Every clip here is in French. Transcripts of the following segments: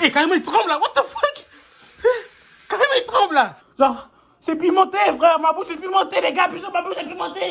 Eh, carrément, il tremble là. What the fuck? Carrément, il tremble là. Genre, c'est pimenté, frère. Ma bouche est pimentée, les gars. Putain, ma bouche est pimentée.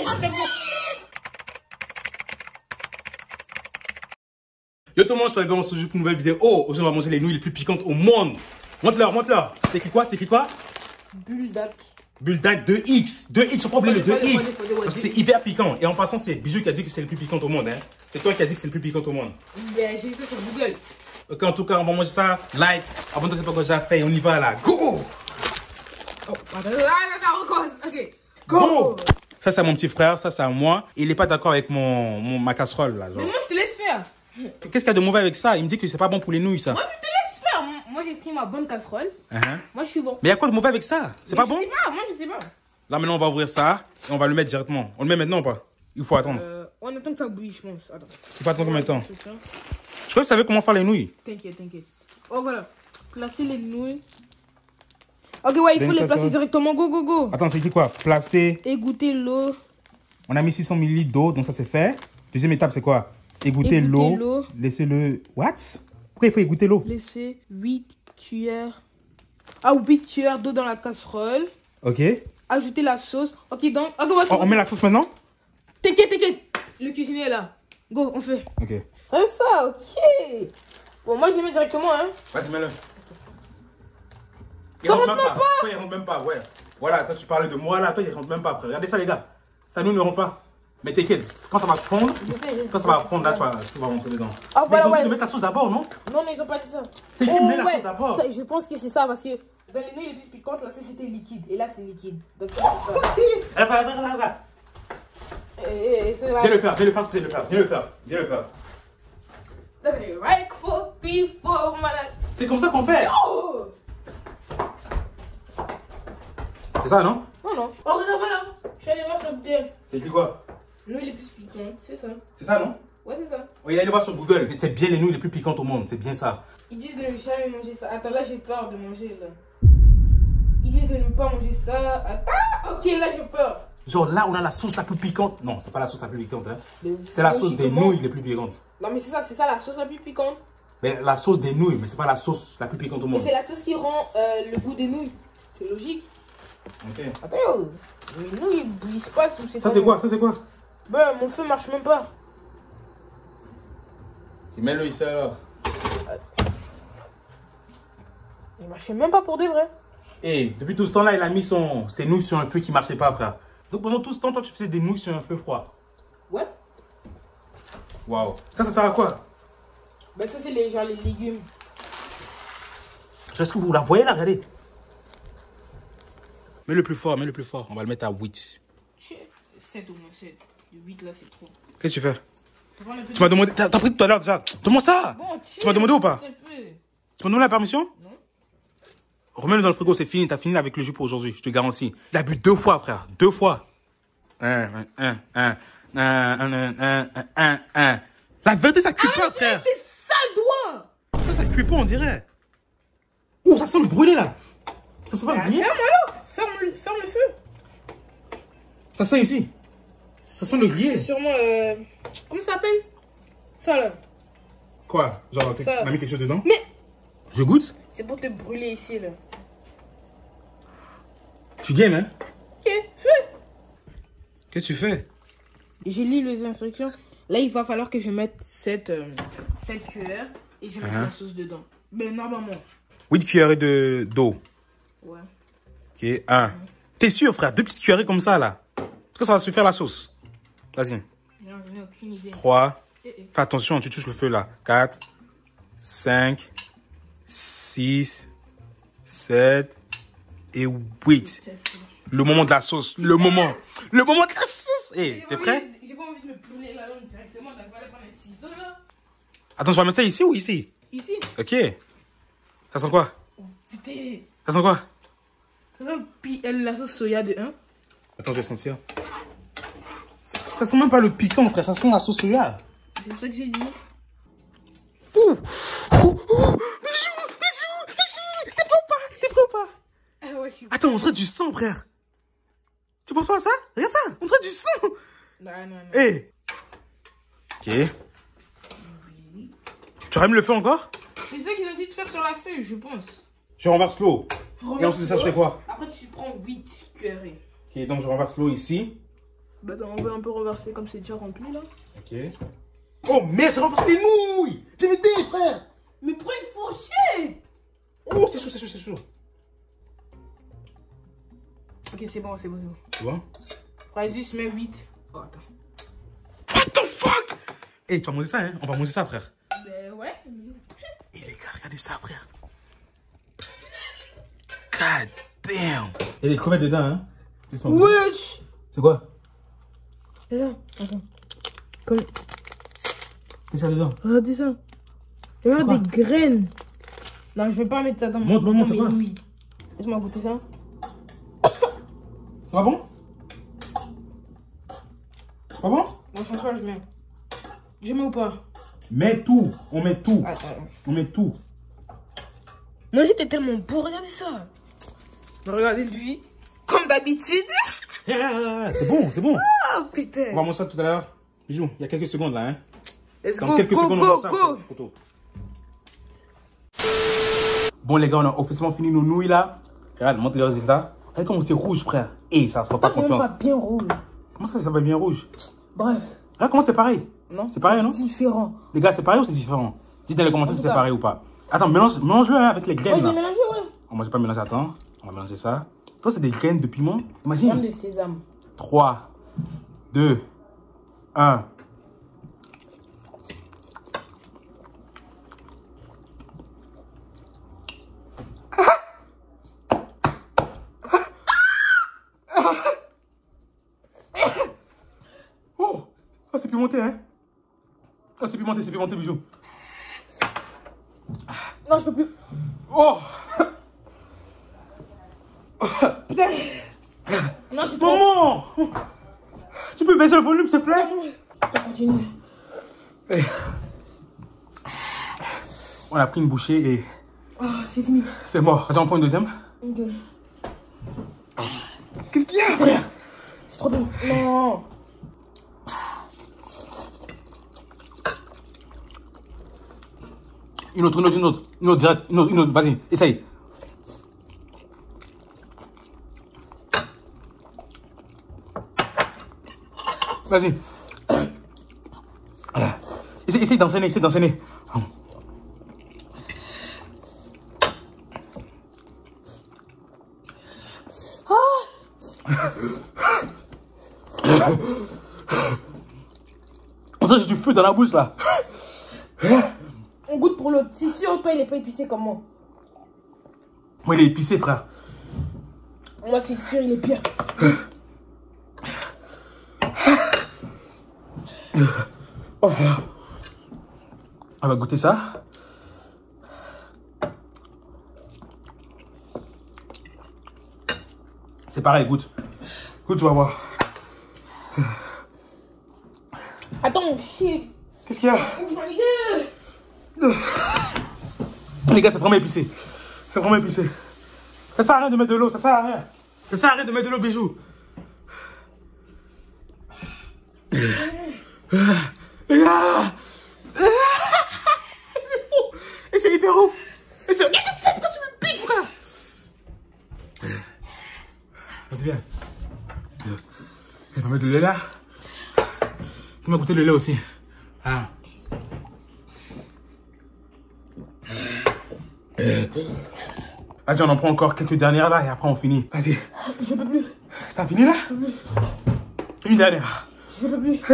Yo tout le monde, je suis bien, on se joue pour une nouvelle vidéo. Oh, aujourd'hui on va manger les nouilles les plus piquantes au monde. Montre-leur, montre-leur. C'est écrit quoi? C'est écrit quoi? Bulldog. Bulldog 2X. 2X, faut pas oublier le 2X. Parce que c'est hyper piquant. Et en passant, c'est Bijou qui a dit que c'est le plus piquant au monde. Hein. C'est toi qui as dit que c'est le plus piquant au monde. Yeah, j'ai vu ça sur Google. Ok, en tout cas, on va manger ça. Like, abonne-toi, c'est pas quoi j'ai fait. On y va là. Go! Oh, attends, on recommence. Ok. Go! Ça, c'est à mon petit frère. Ça, c'est à moi. Il est pas d'accord avec ma casserole là. Genre. Mais moi, je te laisse faire. Qu'est-ce qu'il y a de mauvais avec ça? Il me dit que c'est pas bon pour les nouilles, ça. Moi, je te laisse faire. Moi, j'ai pris ma bonne casserole. Moi, je suis bon. Mais il y a quoi de mauvais avec ça? C'est pas bon? Je sais pas, moi, je sais pas. Là, maintenant, on va ouvrir ça et on va le mettre directement. On le met maintenant ou pas? Il faut attendre. On attend que ça bouille, je pense. Attends. Il faut attendre combien de temps? Je crois que tu savais comment faire les nouilles. T'inquiète, t'inquiète. Oh, voilà. Placer les nouilles. Ok, ouais, il faut les placer directement. Go, go, go. Attends, c'est dit quoi? Placer. Égoutter l'eau. On a mis 600 ml d'eau, donc ça c'est fait. Deuxième étape, c'est quoi? Égoutter l'eau. Laissez-le. What? Pourquoi il faut égoutter l'eau? Laisser 8 cuillères. Ah, 8 cuillères d'eau dans la casserole. Ok. Ajouter la sauce. Ok, donc. Okay, on met la sauce maintenant? T'inquiète, t'inquiète. Le cuisinier est là. Go, on fait. Ok. Ah, ça, ok. Bon, moi je le mets directement, hein. Vas-y, mets-le. Ça rentre même pas. Toi, il rentre même pas, ouais. Voilà, toi tu parlais de moi là, toi il rentre même pas, frère. Regardez ça, les gars. Ça nous ne rentre pas. Mais t'inquiète, quand ça va fondre, quand ça va fondre, là, tu vas rentrer dedans. Ah, voilà, mais ils ont dit ouais. de mettre la sauce d'abord, non? Non, ils ont pas dit ça. C'est qui met la sauce d'abord? Je pense que c'est ça, parce que dans les nouilles les plus piquantes, là, c'était liquide. Et là, c'est liquide. Donc, c'est ça. Attends. Viens le faire, viens le faire, viens le faire. C'est comme ça qu'on fait. Oh! C'est ça, non? Non. Oh, regarde, voilà. Je suis allé voir sur Google. C'est écrit quoi? Nouilles les plus piquantes, c'est ça. C'est ça, non? Ouais, c'est ça. Oui, il allait voir sur Google. C'est bien les nouilles les plus piquantes au monde, c'est bien ça. Ils disent de ne jamais manger ça. Attends, là, j'ai peur de manger, là. Ils disent de ne pas manger ça. Attends, ok, là, j'ai peur. Genre là, on a la sauce la plus piquante. Non, c'est pas la sauce la plus piquante, hein. C'est la sauce des nouilles les plus piquantes. Non, mais c'est ça la sauce la plus piquante. Mais la sauce des nouilles, mais c'est pas la sauce la plus piquante au monde. Mais c'est la sauce qui rend le goût des nouilles. C'est logique. Ok. Attends, yo. Les nouilles, ils bouillent pas. Ça, c'est quoi? Ça, c'est quoi? Ben, mon feu marche même pas. Mets-le ici alors. Il marchait même pas pour de vrai. Et depuis tout ce temps-là, il a mis ses nouilles sur un feu qui marchait pas, frère. Donc pendant tout ce temps, toi, tu faisais des nouilles sur un feu froid. Ouais. Waouh. Ça sert à quoi? Ben, ça, c'est les légumes. Est-ce que vous la voyez là? Regardez. Mets le plus fort, mets le plus fort. On va le mettre à 8. 7 au moins, 7. Le 8 là, c'est trop. Qu'est-ce que tu fais? Tu m'as demandé. T'as pris tout à l'heure déjà. Donne-moi ça. Bon, tu m'as demandé ou pas? Tu m'as donné la permission? Non. Remets-le dans le frigo, c'est fini. T'as fini avec le jus pour aujourd'hui, je te garantis. Il a bu 2 fois, frère. 2 fois. La vérité, ça cuit pas, frère. Tes sales doigts. Ça cuit pas, on dirait. Oh, ça sent le brûler là. Ça sent pas le brûler. Ferme le feu. Ça sent ici. Ça sent le grillé. C'est sûrement. Comment ça s'appelle? Ça là. Quoi? Genre, on a mis quelque chose dedans? Mais. Je goûte? C'est pour te brûler ici là. Tu game, hein? Ok, fais. Qu'est-ce que tu fais? J'ai lu les instructions. Là, il va falloir que je mette cette cuillère et je mette la sauce dedans. Mais normalement. 8 cuillerées d'eau. Ouais. Ok, 1. T'es sûr, frère? 2 petites cuillerées comme ça, là. Est-ce que ça va suffire la sauce? Vas-y. Non, je n'ai aucune idée. 3. Fais attention, tu touches le feu, là. 4. 5. 6. 7. Et 8. Le moment de la sauce. Le moment de la sauce. Hey, t'es prêt? J'ai pas envie de me brûler la langue directement. Donc, voilà, prendre un ciseau là. Attends, je vais mettre ça ici ou ici? Ici. Ok. Ça sent quoi? Oh, putain. Ça sent quoi? Ça sent la sauce soya de 1. Attends, je vais sentir. Ça sent même pas le piquant, frère. Ça sent la sauce soya. C'est ça que j'ai dit. Ouh! Bijou! T'es prêt ou pas? Ah ouais, je suis. Attends, on dirait du sang, frère. Tu penses pas à ça? Regarde ça, on dirait du sang. Non. Hé! Ok. Tu rallumes le feu encore? C'est ça qu'ils ont dit de faire sur la feuille, je pense. Je renverse l'eau. Et ensuite de ça, je fais quoi? Après, tu prends 8 cuillerées. Ok, donc je renverse l'eau ici. Bah, on va un peu renverser comme c'est déjà rempli là. Ok. Oh merde, j'ai renversé les nouilles! J'ai m'aider, frère! Mais prends une fourchette! Oh, c'est chaud, c'est chaud, c'est chaud. Ok, c'est bon, c'est bon, c'est bon. Tu vois? Ouais, juste mets 8. Oh, attends. What the fuck? Eh, tu vas manger ça, hein? On va manger ça, frère. Ben ouais. Et les gars, regardez ça, frère. God damn. Il y a des crevettes dedans, hein? Wesh! C'est quoi? Là, attends. Comme... Qu'est-ce qu'il y a dedans? Regardez ça. Il y a des graines. Non, je vais pas mettre ça dans Montre, c'est quoi? nouilles. Laisse-moi goûter ça. C'est pas bon? C'est pas bon? Bon, franchement, je mets. Je mets ou pas? Mets tout. On met tout. Attends. On met tout. Moi, j'étais tellement beau. Regardez ça. Regardez lui. Comme d'habitude. C'est bon, c'est bon. Ah, putain. On va manger ça tout à l'heure. Bijou, il y a quelques secondes là, hein. Let's Dans go, quelques go, secondes, go, on mange ça. go. Photo. Bon les gars, on a officiellement fini nos nouilles là. Regarde, montre les résultats. Regarde comment c'est rouge, frère. Et ça prend pas C'est même confiance. pas bien rouge. Comment ça va bien rouge? Bref. Regarde comment c'est pareil. Non. C'est pareil, non? Différent. Les gars, c'est pareil ou c'est différent? Dites dans les commentaires si c'est pareil ou pas. Attends, mélange-le hein, avec les graines Ouais, je là. vais mélanger, ouais. Oh, moi j'ai pas mélangé, attends. On va mélanger ça. Toi, c'est des graines de piment. Imagine. Graines de sésame. 3, 2, 1. Oh, oh c'est pimenté, hein. Oh, c'est pimenté, bijou. Non, je peux plus. Oh, Putain. Non, je peux pas. maman, tu peux baisser le volume, s'il te plaît? Je continue. Eh. On a pris une bouchée et Oh, c'est fini. c'est mort. Vas-y, on prend une deuxième. Ok. Qu'est-ce qu'il y a, frère? C'est trop bon. Non. Une autre, direct, une autre, vas-y, essaye. Vas-y. Essaye d'enchaîner. On dirait que j'ai du feu dans la bouche là. On goûte pour l'autre. C'est sûr, toi, il est pas épicé comme moi. Moi, il est épicé, frère. Moi, c'est sûr, il est pire. Oh. On va goûter ça. C'est pareil, goûte. Goûte, tu vas voir. Attends, shit. Qu'est-ce qu'il y a? Ouvre ma gueule. Les gars, c'est vraiment épicé. C'est vraiment épicé. Ça sert à rien de mettre de l'eau, ça sert à rien. Ça sert à rien de mettre de l'eau, bijou. Les gars. C'est fou. Et c'est hyper ouf. Et c'est... Qu'est-ce que tu fais? Pourquoi tu me piques, frère? Vas-y, viens. Il va mettre de lait là. Tu m'as goûté le lait aussi. Ah. Vas-y, on en prend encore quelques dernières là et après on finit. Vas-y. Je peux plus. T'as fini là? Une dernière. Je peux plus.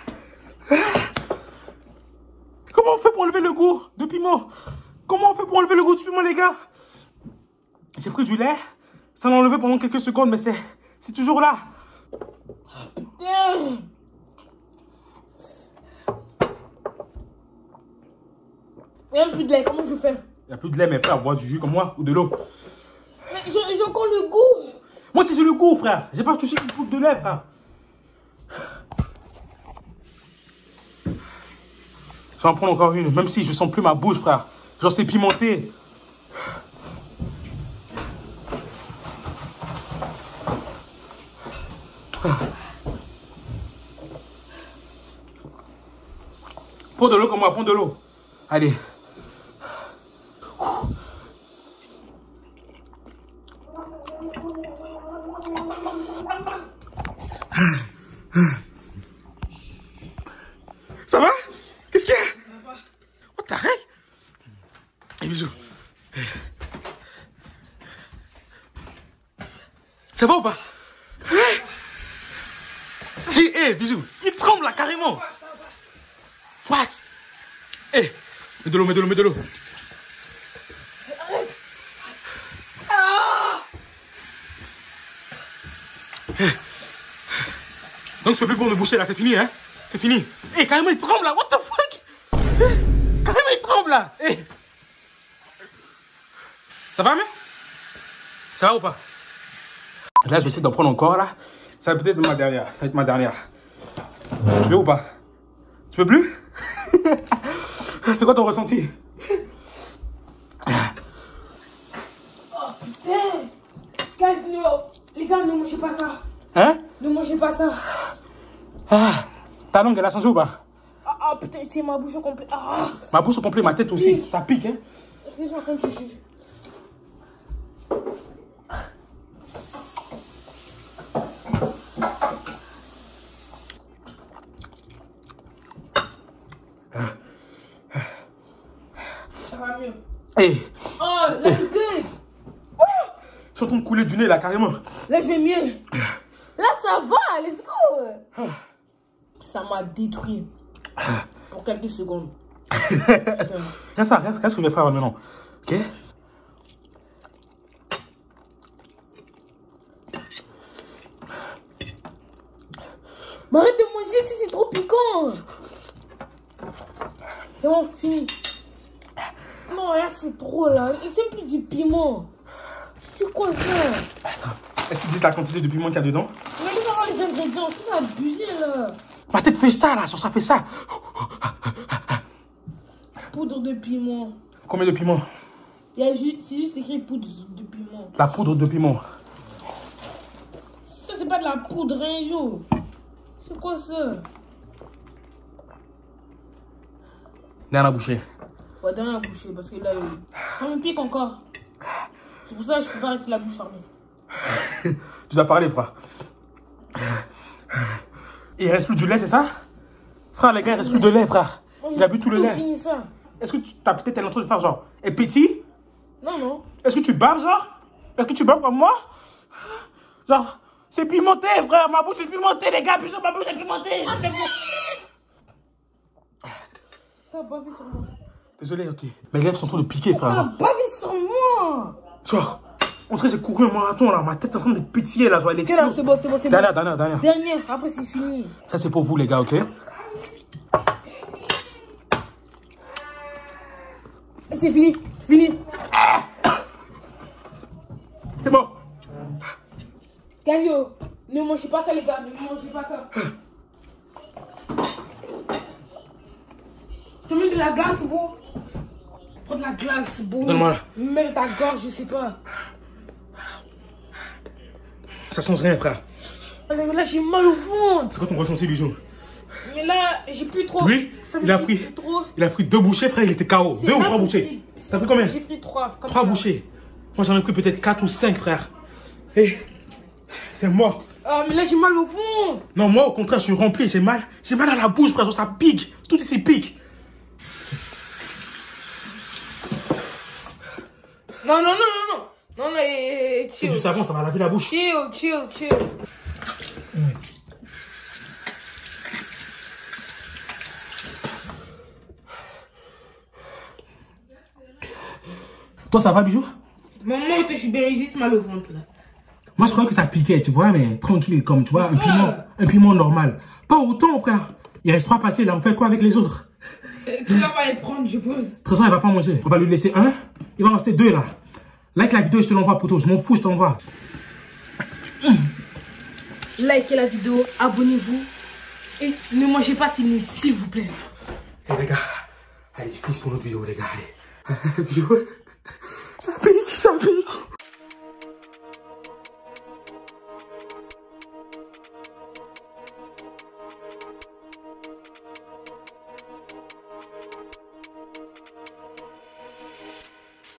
Comment on fait pour enlever le goût de piment? Comment on fait pour enlever le goût du piment, les gars? J'ai pris du lait. Ça l'a enlevé pendant quelques secondes, mais c'est toujours là. Putain. Il n'y a même plus de lait. Comment je fais? Il n'y a plus de lait, mais frère, bois du jus comme moi ou de l'eau. Mais j'ai encore le goût. Moi aussi j'ai le goût, frère. J'ai pas touché une goutte de lait, frère. Je vais en prendre encore une, même si je sens plus ma bouche, frère. Genre c'est pimenté. Prends de l'eau comme moi, prends de l'eau. Allez. Qu'est-ce qu'il y a? What the heck? Eh, bisous. Ça va ou pas? Eh, bisous. Il tremble là, carrément. What? Eh, mets de l'eau, mets de l'eau, mets de l'eau. Donc, c'est plus pour me boucher là, c'est fini, hein? C'est fini. Eh, carrément, il tremble là, what the fuck? Carrément, il tremble là. Eh. Ça va, mec? Ça va ou pas? Là, je vais essayer d'en prendre encore là. Ça va peut-être être ma dernière. Ça va être ma dernière. Tu veux ou pas? Tu peux plus? C'est quoi ton ressenti? Oh putain! Les gars, ne mangez pas ça. Hein? Ne mangez pas ça. Ah, ta langue, elle a changé ou pas? Ah putain, c'est ma bouche au complet. Ah. Ma bouche au complet, ma tête aussi. Ça pique, hein? Laisse-moi comme chichi. Ça va mieux. Hey. Oh, là c'est good. Je suis en train de couler du nez là, carrément. Là je vais mieux. Là ça va, let's go. Ça m'a détruit. Pour quelques secondes. Regarde ça, regarde ce que je vais faire maintenant. Ok? Mais arrête de manger si c'est trop piquant. C'est bon, fini. Non, là c'est trop là. C'est plus du piment. C'est quoi ça? Attends, est-ce qu'ils disent la quantité de piment qu'il y a dedans? Mais nous avons les ingrédients, c'est abusé là. Ma tête fait ça là, sur ça fait ça. Poudre de piment. Combien de piment? C'est juste écrit poudre de piment. La poudre de piment. Ça c'est pas de la poudre, hein, yo. C'est quoi ça? Dernière bouchée. Ouais, dernière bouchée, parce que là, ça me pique encore. C'est pour ça que je peux pas rester la bouche fermée. Tu dois parler, frère. Il reste plus du lait, c'est ça? Frère, les gars, il reste plus de lait, frère. Il a bu tout le lait. Fini ça. Est-ce que tu t'as peut-être un truc de faire genre et petit? Non, non. Est-ce que tu baves, genre? Est-ce que tu baves comme moi? Genre, c'est pimenté, frère. Ma bouche est pimentée, les gars. Putain, ma bouche est pimentée. T'as bavé sur moi. Désolé, ok. Mes lèvres sont en train de piquer, T'as frère. bavé sur moi. Genre, on dirait que j'ai couru un marathon, là. Ma tête est en train de pétiller, là. Genre, elle C'est là, explose. c'est bon, c'est bon, c'est bon. Dernière. Dernière, après c'est fini. Ça, c'est pour vous, les gars, ok? C'est fini, fini. C'est bon. Gagno, ne mangez pas ça, les gars, ne mangez pas ça. Je te mets de la glace, beau. Prends de la glace, beau. Donne-moi. Mets dans ta gorge, je sais pas. Ça change rien, frère. Là, j'ai mal au ventre. C'est quoi ton ressenti, bijou? Mais là, j'ai plus trop. Lui, Ça me il a pique pris trop. 2 bouchées, frère, il était KO. 2 ou 3 impossible. bouchées? T'as pris combien? J'ai pris 3. 3 bouchées. Moi, j'en ai pris peut-être 4 ou 5, frère. Et c'est mort. Ah, mais là, j'ai mal au ventre. Non, moi, au contraire, je suis rempli. J'ai mal à la bouche, frère. Genre, ça pique. Tout ici pique. Non, C'est chill. du savon, ça va laver la bouche. Chill. Toi, ça va, bijou? Maman, je suis bien juste mal au ventre, là. Moi, je croyais que ça piquait, tu vois, mais tranquille, comme, tu vois, un piment normal. Pas autant, frère. Il reste 3 paquets, là. On fait quoi avec les autres? Tu vas pas les prendre, je pense. De toute façon, elle va pas manger. On va lui laisser 1. Il va en rester 2, là. Like la vidéo, je te l'envoie, poteau. Je m'en fous, je t'envoie. Likez la vidéo, abonnez-vous. Et ne mangez pas ces nuits, s'il vous plaît. Eh, les gars. Allez, je pisse pour notre vidéo, les gars. Allez. Bijou. Ça pique.